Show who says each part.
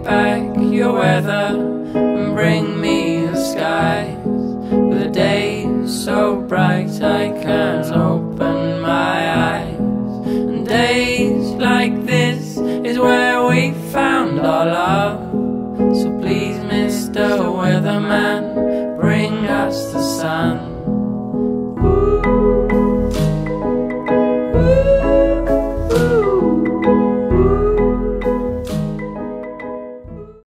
Speaker 1: back your weather and bring me the skies, with the days so bright I can't open my eyes. And days like this is where we found our love. So please, Mr. Weatherman, bring us the sun.